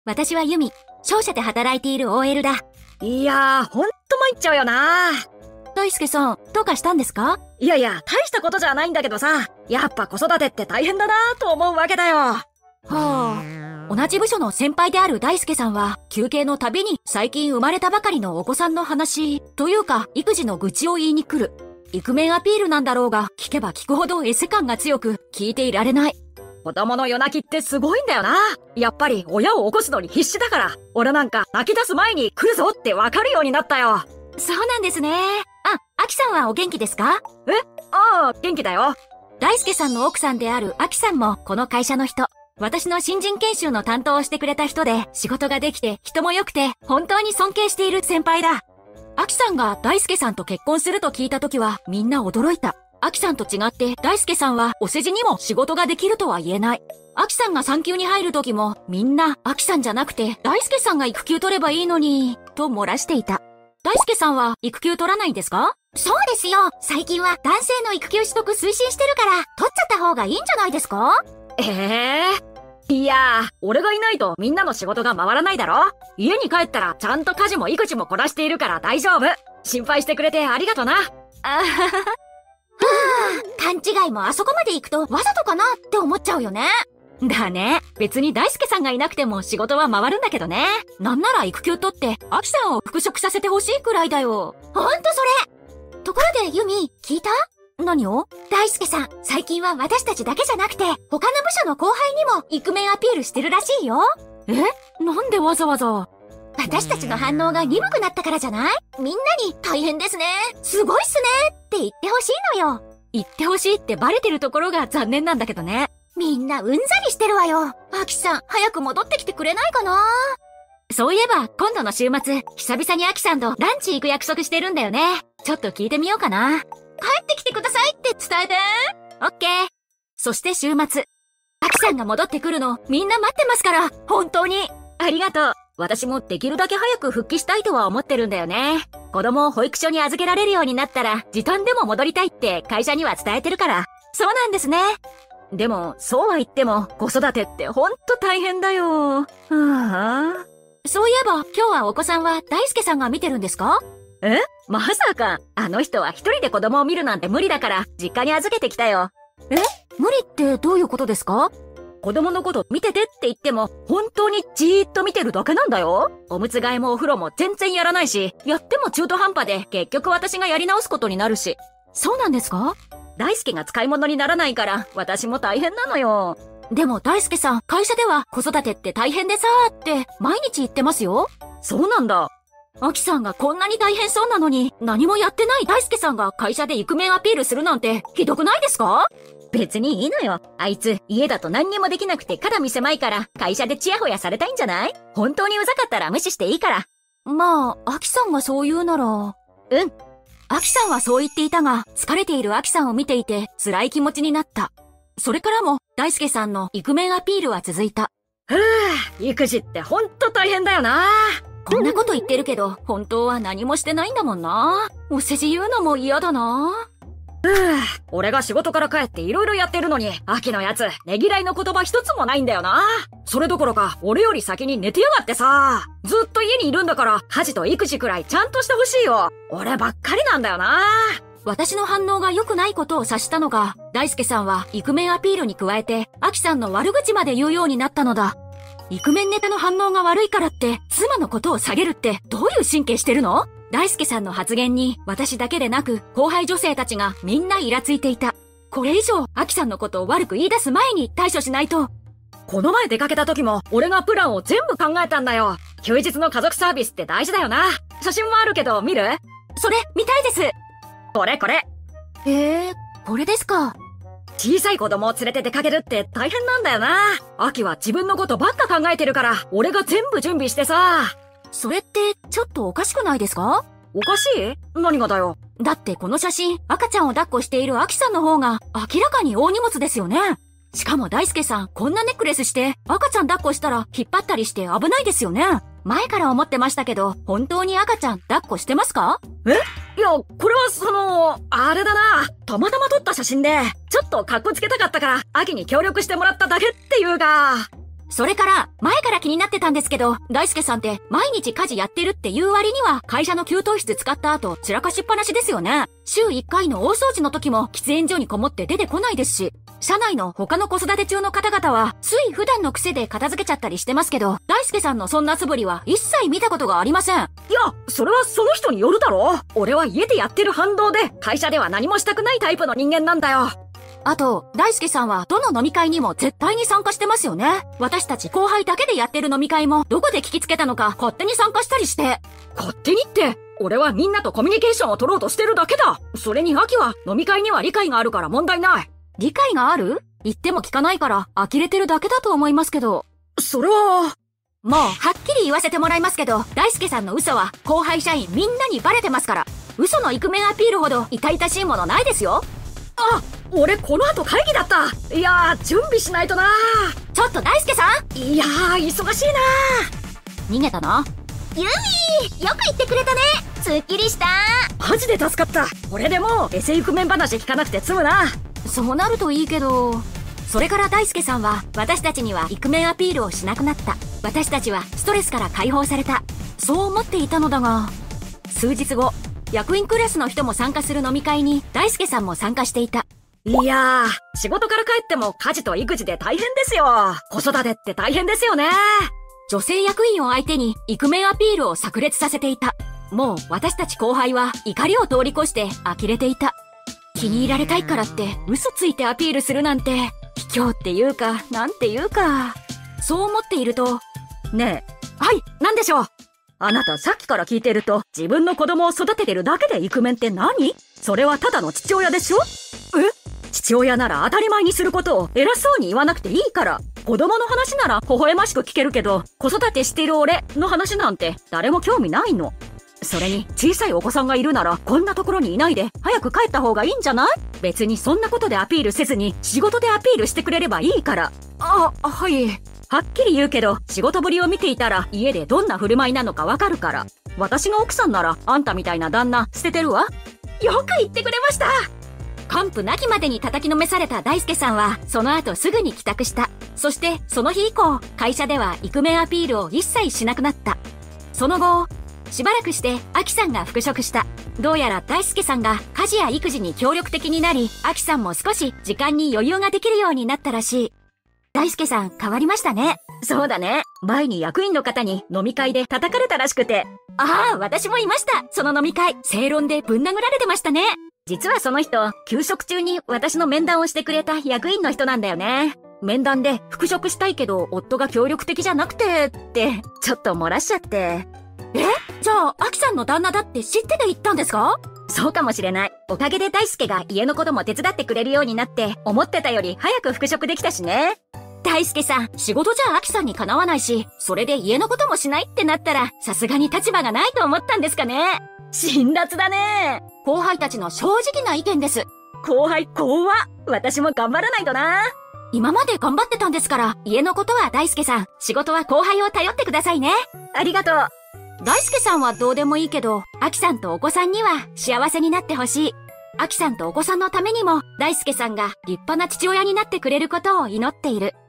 私はユミ。商社で働いている OL だ。 いやー、ほんと参っちゃうよな。 大輔さん、どうかしたんですか？ いやいや、大したことじゃないんだけどさ、やっぱ子育てって大変だなーと思うわけだよ。 はあ。同じ部署の先輩である大輔さんは、休憩のたびに最近生まれたばかりのお子さんの話、というか、育児の愚痴を言いに来る。イクメンアピールなんだろうが、聞けば聞くほどエセ感が強く、聞いていられない。 子供の夜泣きってすごいんだよな。やっぱり親を起こすのに必死だから、俺なんか泣き出す前に来るぞってわかるようになったよ。 そうなんですね。アキさんはお元気ですか？ ああ、元気だよ。 大輔さんの奥さんであるアキさんもこの会社の人。私の新人研修の担当をしてくれた人で、仕事ができて人も良くて本当に尊敬している先輩だ。アキさんが大輔さんと結婚すると聞いた時はみんな驚いた。アキさんと違って大輔さんはお世辞にも仕事ができるとは言えない。アキさんが産休に入る時もみんなアキさんじゃなくて大輔さんが育休取ればいいのに、と漏らしていた。大輔さんは育休取らないんですか？そうですよ。最近は男性の育休取得推進してるから、取っちゃった方がいいんじゃないですか？ いやー、俺がいないとみんなの仕事が回らないだろ。家に帰ったらちゃんと家事も育児もこなしているから大丈夫。心配してくれてありがとな。 勘違いもあそこまで行くとわざとかなって思っちゃうよね。 だね。別に大輔さんがいなくても仕事は回るんだけどね。 なんなら育休取ってアキさんを復職させてほしいくらいだよ。ほんとそれ。ところでユミ、聞いた？何を？大輔さん、最近は私たちだけじゃなくて、他の部署の後輩にもイクメンアピールしてるらしいよ。 なんでわざわざ？ 私たちの反応が鈍くなったからじゃない？みんなに大変ですね、すごいっすねって言ってほしいのよ。 言ってほしいってバレてるところが残念なんだけどね。 みんなうんざりしてるわよ。アキさん、早く戻ってきてくれないかな？ そういえば、今度の週末、久々にアキさんとランチ行く約束してるんだよね。ちょっと聞いてみようかな。 帰ってきてくださいって伝えて。 オッケー。そして週末、アキさんが戻ってくるのみんな待ってますから、本当に。ありがとう。私もできるだけ早く復帰したいとは思ってるんだよね。子供を保育所に預けられるようになったら、時短でも戻りたいって会社には伝えてるから。 そうなんですね。 でも、そうは言っても、子育てってほんと大変だよ。 そういえば、今日はお子さんは大輔さんが見てるんですか？ まさか、あの人は一人で子供を見るなんて無理だから、実家に預けてきたよ。 無理ってどういうことですか？ 子供のこと見ててって言っても、本当にじーっと見てるだけなんだよ。おむつ替えもお風呂も全然やらないし、やっても中途半端で結局私がやり直すことになるし。 そうなんですか？ 大輔が使い物にならないから、私も大変なのよ。 でも大輔さん、会社では子育てって大変でさーって毎日言ってますよ。 そうなんだ。 アキさんがこんなに大変そうなのに、何もやってない大輔さんが会社でイクメンアピールするなんてひどくないですか？ 別にいいのよ。あいつ、家だと何にもできなくて肩身狭いから、会社でチヤホヤされたいんじゃない？本当にうざかったら無視していいから。 まあ、アキさんがそう言うなら。アキさんはそう言っていたが、疲れているアキさんを見ていて辛い気持ちになった。それからも、大輔さんのイクメンアピールは続いた。 育児ってほんと大変だよな。 こんなこと言ってるけど、本当は何もしてないんだもんな。お世辞言うのも嫌だな。 俺が仕事から帰って色々やってるのに、秋のやつ、ねぎらいの言葉一つもないんだよな。それどころか、俺より先に寝てやがってさ。ずっと家にいるんだから、家事と育児くらいちゃんとしてほしいよ。俺ばっかりなんだよな。 私の反応が良くないことを察したのが、大輔さんはイクメンアピールに加えて、アキさんの悪口まで言うようになったのだ。イクメンネタの反応が悪いからって、妻のことを下げるってどういう神経してるの？大輔さんの発言に、私だけでなく、後輩女性たちがみんなイラついていた。これ以上、アキさんのことを悪く言い出す前に対処しないと。 この前出かけた時も、俺がプランを全部考えたんだよ。休日の家族サービスって大事だよな。写真もあるけど、見る？ それ、見たいです。 これ。 これですか。 小さい子供を連れて出かけるって大変なんだよな。秋は自分のことばっか考えてるから、俺が全部準備してさ。 それって、ちょっとおかしくないですか？ おかしい？何がだよ。 だってこの写真、赤ちゃんを抱っこしているアキさんの方が明らかに大荷物ですよね。しかも大輔さん、こんなネックレスして赤ちゃん抱っこしたら引っ張ったりして危ないですよね。前から思ってましたけど、本当に赤ちゃん抱っこしてますか？ いや、これはあれだな。たまたま撮った写真で、ちょっとカッコつけたかったから、秋に協力してもらっただけっていうか。 それから、前から気になってたんですけど、大輔さんって毎日家事やってるっていう割には会社の給湯室使った後散らかしっぱなしですよね。週1回の大掃除の時も喫煙所にこもって出てこないですし、社内の他の子育て中の方々はつい普段の癖で片付けちゃったりしてますけど、大輔さんのそんな素振りは一切見たことがありません。いや、それはその人によるだろ。俺は家でやってる反動で、会社では何もしたくないタイプの人間なんだよ。あと、大輔さんはどの飲み会にも絶対に参加してますよね。私たち後輩だけでやってる飲み会もどこで聞きつけたのか勝手に参加したりして。勝手にって、俺はみんなとコミュニケーションを取ろうとしてるだけだ。それに秋は飲み会には理解があるから問題ない。理解がある？言っても聞かないから呆れてるだけだと思いますけど。それは。もうはっきり言わせてもらいますけど、大輔さんの嘘は後輩社員みんなにバレてますから。嘘のイクメンアピールほど痛々しいものないですよ。あ、俺この後会議だった。いやー、準備しないとな。ちょっと大輔さん、いやー、忙しいな。逃げたな。 ユミ、よく言ってくれたね。すっきりした。 マジで助かった。これでもうエセイクメン話聞かなくて済むな。そうなるといいけど。それから大輔さんは私たちにはイクメンアピールをしなくなった。私たちはストレスから解放された。そう思っていたのだが、数日後、役員クラスの人も参加する飲み会に大輔さんも参加していた。いやー、仕事から帰っても家事と育児で大変ですよ。子育てって大変ですよね。女性役員を相手にイクメンアピールを炸裂させていた。もう私たち後輩は怒りを通り越して呆れていた。気に入られたいからって嘘ついてアピールするなんて卑怯っていうか、なんていうか。そう思っていると、ねえ、はい、なんでしょう。あなたさっきから聞いてると、自分の子供を育ててるだけでイクメンって何？それはただの父親でしょ？父親なら当たり前にすることを偉そうに言わなくていいから。子供の話なら微笑ましく聞けるけど、子育てしている俺の話なんて誰も興味ないの。それに小さいお子さんがいるならこんなところにいないで早く帰った方がいいんじゃない？別にそんなことでアピールせずに仕事でアピールしてくれればいいから。はい。はっきり言うけど、仕事ぶりを見ていたら家でどんな振る舞いなのかわかるから。私が奥さんならあんたみたいな旦那捨ててるわ。よく言ってくれました。完膚なきまでに叩きのめされた大輔さんはその後すぐに帰宅した。そしてその日以降、会社ではイクメンアピールを一切しなくなった。その後、しばらくしてアキさんが復職した。どうやら大輔さんが家事や育児に協力的になり、アキさんも少し時間に余裕ができるようになったらしい。大輔さん変わりましたね。そうだね。前に役員の方に飲み会で叩かれたらしくて。ああ、私もいました。その飲み会、正論でぶん殴られてましたね。実はその人、休職中に私の面談をしてくれた役員の人なんだよね。面談で復職したいけど夫が協力的じゃなくてって、ちょっと漏らしちゃって。じゃあ、アキさんの旦那だって知ってて言ったんですか？そうかもしれない。おかげで大輔が家のことも手伝ってくれるようになって、思ってたより早く復職できたしね。大輔さん、仕事じゃアキさんにかなわないし、それで家のこともしないってなったら、さすがに立場がないと思ったんですかね。辛辣だね。後輩たちの正直な意見です。後輩怖っ。私も頑張らないとな。今まで頑張ってたんですから、家のことは大輔さん、仕事は後輩を頼ってくださいね。ありがとう。大輔さんはどうでもいいけど、アキさんとお子さんには幸せになってほしい。アキさんとお子さんのためにも、大輔さんが立派な父親になってくれることを祈っている。